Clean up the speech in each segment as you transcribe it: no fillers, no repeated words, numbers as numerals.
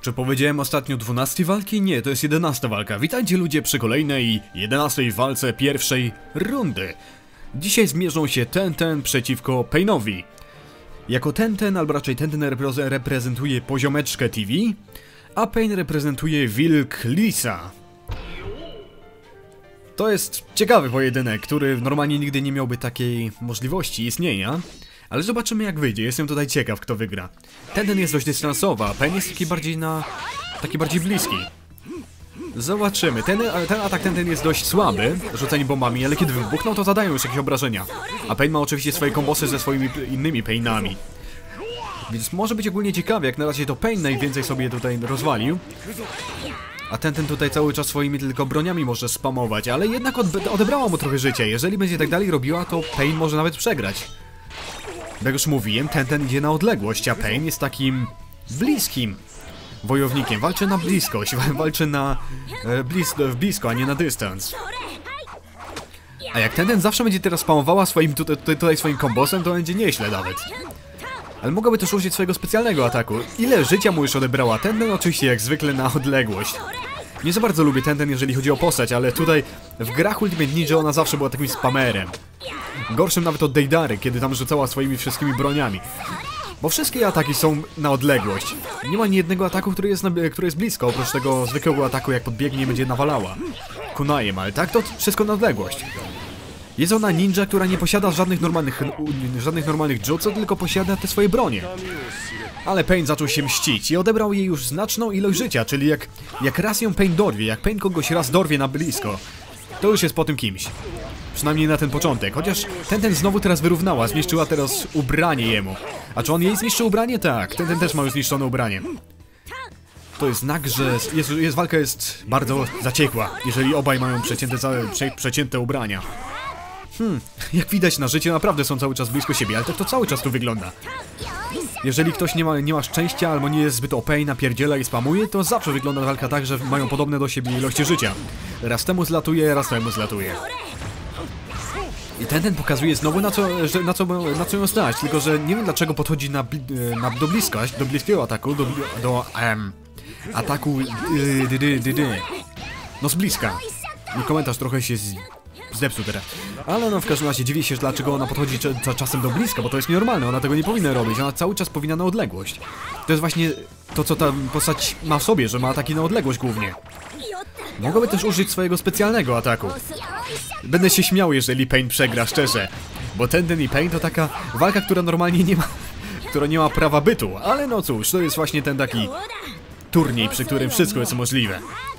Czy powiedziałem ostatnio 12 walki? Nie, to jest 11 walka. Witajcie ludzie przy kolejnej 11 walce pierwszej rundy. Dzisiaj zmierzą się Tenten przeciwko Painowi. Jako Tenten, albo raczej Tenten reprezentuje poziomeczkę TV, a Pain reprezentuje wilk Lisa. To jest ciekawy pojedynek, który normalnie nigdy nie miałby takiej możliwości istnienia. Ale zobaczymy jak wyjdzie, jestem tutaj ciekaw kto wygra. Tenten jest dość dystansowy, a Pain jest taki bardziej bliski. Zobaczymy, ten atak Tenten jest dość słaby, rzuceni bombami, ale kiedy wybuchną to zadają już jakieś obrażenia. A Pain ma oczywiście swoje kombosy ze swoimi innymi Painami. Więc może być ogólnie ciekawie, jak na razie to Pain najwięcej sobie tutaj rozwalił. A Tenten tutaj cały czas swoimi tylko broniami może spamować, ale jednak odebrała mu trochę życia. Jeżeli będzie tak dalej robiła, to Pain może nawet przegrać. Jak już mówiłem, Tenten idzie na odległość, a Pain jest takim bliskim wojownikiem. Walczy na bliskość, walczy na blisko, a nie na dystans. A jak Tenten zawsze będzie teraz spamowała swoim tutaj swoim kombosem, to będzie nieźle nawet. Ale mogłaby też użyć swojego specjalnego ataku. Ile życia mu już odebrała? Tenten oczywiście jak zwykle na odległość. Nie za bardzo lubię Tenten, jeżeli chodzi o postać, ale tutaj w grach Ultimate Ninja ona zawsze była takim spamerem. Gorszym nawet od Deidary, kiedy tam rzucała swoimi wszystkimi broniami. Bo wszystkie ataki są na odległość. Nie ma ani jednego ataku, który jest blisko, oprócz tego zwykłego ataku, jak podbiegnie i będzie nawalała kunajem, ale tak to wszystko na odległość. Jest ona ninja, która nie posiada żadnych normalnych jutsu, tylko posiada te swoje bronie. Ale Pain zaczął się mścić i odebrał jej już znaczną ilość życia, czyli jak raz ją Pain dorwie, jak Pain kogoś raz dorwie na blisko, to już jest po tym kimś. Przynajmniej na ten początek, chociaż Tenten znowu teraz wyrównała, zniszczyła teraz ubranie jemu. A czy on jej zniszczył ubranie? Tak, Tenten też ma już zniszczone ubranie. To jest znak, że walka jest bardzo zaciekła, jeżeli obaj mają przecięte ubrania. Jak widać na życie naprawdę są cały czas blisko siebie, ale tak to cały czas tu wygląda. Jeżeli ktoś nie ma szczęścia albo nie jest zbyt OP, napierdziela i spamuje, to zawsze wygląda walka tak, że mają podobne do siebie ilości życia. Raz temu zlatuje, raz temu zlatuje. I Tenten pokazuje znowu na co ją stać, tylko że nie wiem dlaczego podchodzi do bliskość, do bliskiego ataku, do ataku no z bliska. I komentarz trochę się zepsuł teraz. Ale no w każdym razie dziwię się, dlaczego ona podchodzi czasem do bliska, bo to jest nienormalne, ona tego nie powinna robić, ona cały czas powinna na odległość. To jest właśnie to, co ta postać ma w sobie, że ma ataki na odległość głównie. Mogłaby też użyć swojego specjalnego ataku. Będę się śmiał, jeżeli Pain przegra, szczerze. Bo Tenten i Pain to taka walka, która normalnie nie ma prawa bytu. Ale no cóż, to jest właśnie ten taki turniej, przy którym wszystko jest możliwe.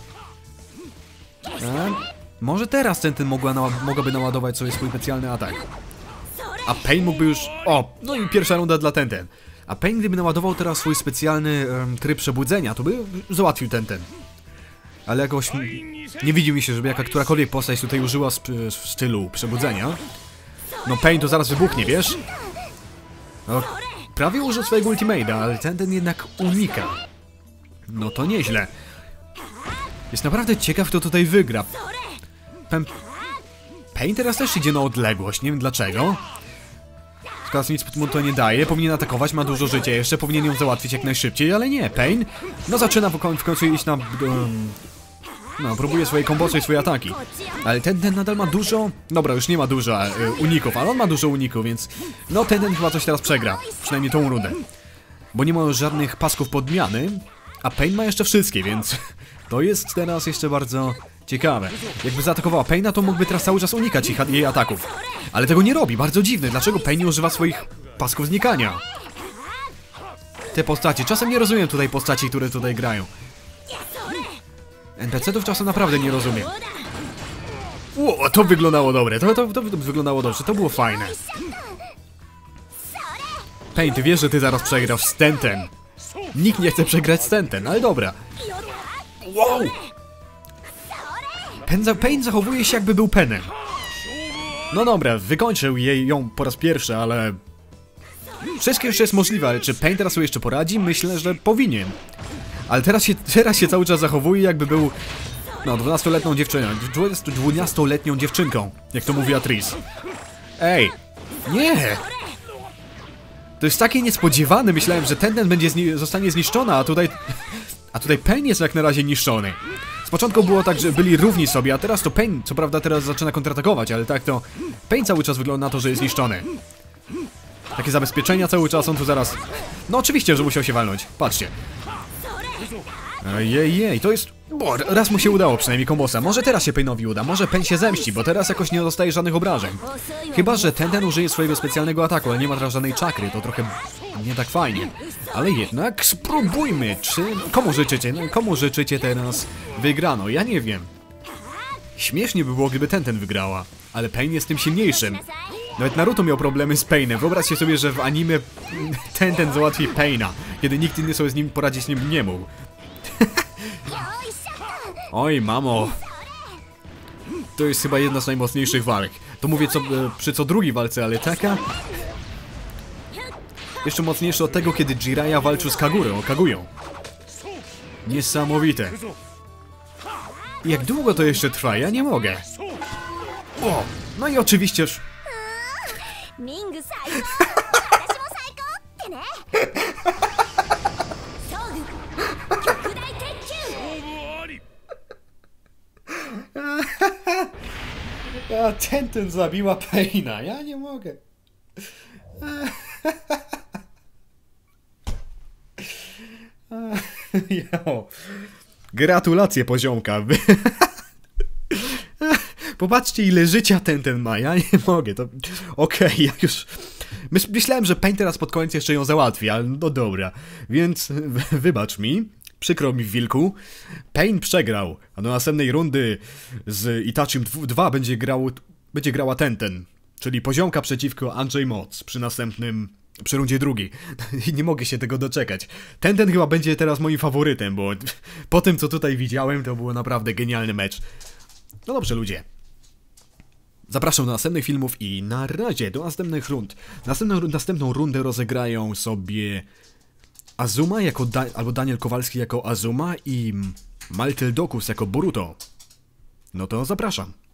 Może teraz Tenten mogłaby naładować sobie swój specjalny atak. A Pain mógłby już... O, no i pierwsza runda dla Tenten. A Pain gdyby naładował teraz swój specjalny tryb przebudzenia, to by załatwił Tenten. Ale jakoś nie widzi mi się, żeby którakolwiek postać tutaj użyła w stylu przebudzenia. No Pain to zaraz wybuchnie, wiesz? No, prawie użył swojego ultimate'a, ale Tenten jednak unika. No to nieźle. Jest naprawdę ciekaw, kto tutaj wygra. Pain teraz też idzie na odległość, nie wiem dlaczego. Teraz nic mu to nie daje, powinien atakować, ma dużo życia jeszcze, powinien ją załatwić jak najszybciej, ale nie, Pain no zaczyna w końcu iść na... No, próbuje swoje kombosy i swoje ataki. Ale Tenten nadal ma dużo... Dobra, już nie ma dużo uników, ale on ma dużo uników, więc... No, Tenten chyba coś teraz przegra, przynajmniej tą rundę. Bo nie ma już żadnych pasków podmiany, a Pain ma jeszcze wszystkie, więc... To jest teraz jeszcze bardzo ciekawe. Jakby zaatakowała Paina, to mógłby teraz cały czas unikać jej ataków. Ale tego nie robi, bardzo dziwne. Dlaczego Pain nie używa swoich pasków znikania? Te postacie, czasem nie rozumiem tutaj postaci, które tutaj grają. NPC-ów czasem naprawdę nie rozumiem. Ło, to wyglądało dobre, to wyglądało dobrze, to było fajne. Pain, ty wiesz, że ty zaraz przegrasz z Tenten. Nikt nie chce przegrać z Tenten, ale dobra. Wow! Pain zachowuje się jakby był Penem. No dobra, wykończył ją po raz pierwszy, ale... Wszystko jeszcze jest możliwe, ale czy Pain teraz sobie jeszcze poradzi? Myślę, że powinien. Ale teraz się cały czas zachowuje jakby był... No, 12-letnią dziewczyną. 12-letnią dziewczynką, jak to mówi Atrice. Ej! Nie! To jest takie niespodziewane, myślałem, że Tenten zostanie zniszczona, A tutaj Pain jest jak na razie niszczony. Z początku było tak, że byli równi sobie, a teraz to Pain, co prawda teraz zaczyna kontratakować, ale tak to Pain cały czas wygląda na to, że jest niszczony. Takie zabezpieczenia cały czas, on tu zaraz... No oczywiście, że musiał się walnąć, patrzcie. Jej, to jest... Bo raz mu się udało przynajmniej kombosa. Może teraz się Painowi uda, może Pain się zemści, bo teraz jakoś nie dostaje żadnych obrażeń. Chyba że ten użyje swojego specjalnego ataku, ale nie ma teraz żadnej czakry, to trochę nie tak fajnie. Ale jednak spróbujmy, komu życzycie teraz wygrano? Ja nie wiem. Śmiesznie by było, gdyby ten wygrała, ale Pain jest tym silniejszym. Nawet Naruto miał problemy z Painem. Wyobraźcie sobie, że w anime ten załatwi Paina, kiedy nikt inny sobie z nim poradzić nie mógł. Oj, mamo. To jest chyba jedna z najmocniejszych walk. To mówię przy co drugiej walce, ale taka... Jeszcze mocniejsze od tego, kiedy Jiraiya walczył z Kaguyą. Niesamowite. I jak długo to jeszcze trwa? Ja nie mogę. O, no i oczywiście... A ten zabiła Paina, ja nie mogę. Jo. Gratulacje, poziomka. Popatrzcie, ile życia ten ma, ja nie mogę, to... Okej, ja już... Myślałem, że Pain teraz pod koniec jeszcze ją załatwi, ale no dobra. Więc wybacz mi, przykro mi, wilku. Pain przegrał, a do następnej rundy z Itachim 2 będzie grała ten. Czyli poziomka przeciwko Andrzej Moc przy rundzie drugiej. Nie mogę się tego doczekać. Ten chyba będzie teraz moim faworytem, bo po tym, co tutaj widziałem, to było naprawdę genialny mecz. No dobrze, ludzie. Zapraszam do następnych filmów i na razie do następnych rund. Następną rundę rozegrają sobie Azuma albo Daniel Kowalski jako Azuma i Malteldokus jako Boruto. No to zapraszam.